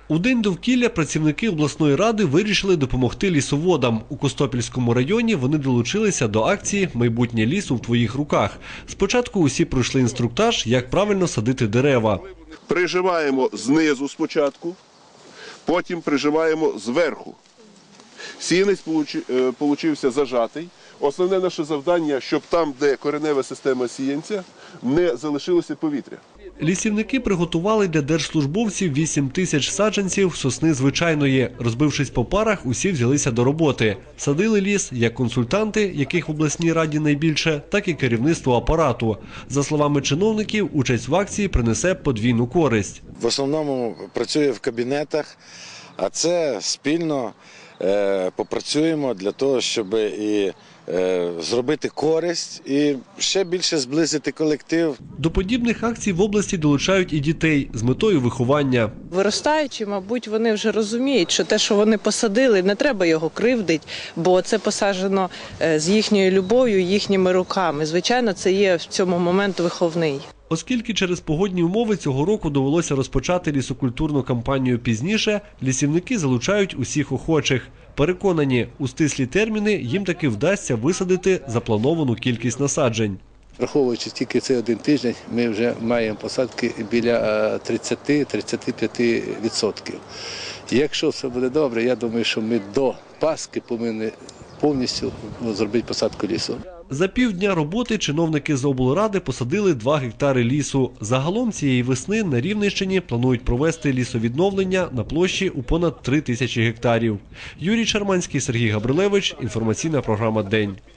У День довкілля працівники обласної ради вирішили допомогти лісоводам. У Костопільському районі вони долучилися до акції «Майбутнє лісу в твоїх руках». Спочатку усі пройшли інструктаж, як правильно садити дерева. Приживаємо знизу спочатку, потім приживаємо зверху. Сіянець получився зажатий. Основне наше завдання, щоб там, де коренева система сіянця, не залишилося повітря. Лісівники приготували для держслужбовців 8 тисяч саджанців сосни звичайної. Розбившись по парах, усі взялися до роботи. Садили ліс як консультанти, яких в обласній раді найбільше, так і керівництво апарату. За словами чиновників, участь в акції принесе подвійну користь. В основному працює в кабінетах, а це спільно попрацюємо для того, щоб і зробити користь і ще більше зблизити колектив. До подібних акцій в області долучають і дітей з метою виховання. Виростаючи, мабуть, вони вже розуміють, що те, що вони посадили, не треба його кривдити, бо це посаджено з їхньою любов'ю, їхніми руками. Звичайно, це є в цьому момент виховний. Оскільки через погодні умови цього року довелося розпочати лісокультурну кампанію пізніше, лісівники залучають усіх охочих. Переконані, у стислі терміни їм таки вдасться висадити заплановану кількість насаджень. Враховуючи тільки цей один тиждень, ми вже маємо посадки біля 30-35%. Якщо все буде добре, я думаю, що ми до Пасхи повинні повністю зробити посадку лісу. За півдня роботи чиновники з облради посадили 2 гектари лісу. Загалом цієї весни на Рівненщині планують провести лісовідновлення на площі у понад 3 тисячі гектарів. Юрій Шарманський, Сергій Габрилевич. Інформаційна програма «День».